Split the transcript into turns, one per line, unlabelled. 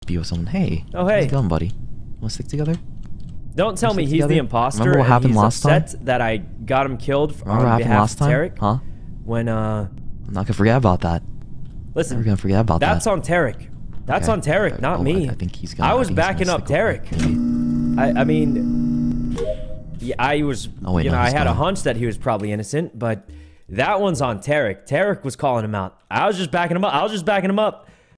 be with someone. Hey.
Oh, hey.
How's it going, buddy? Wanna stick together?
Don't tell me he's the imposter.
Remember what happened last time?
That I got him killed
Remember what happened last time?
Tarek?
Huh?
When
I'm not gonna forget about that.
Listen,
We're gonna forget about that.
that's on Tarek. That's on Tarek, not me.
I think he's gonna.
I was backing up Tarek. I mean, yeah, I was.
Oh, wait,
you know,
no,
I had a
gone.
hunch that he was probably innocent, but that one's on Tarek. Tarek was calling him out. I was just backing him up.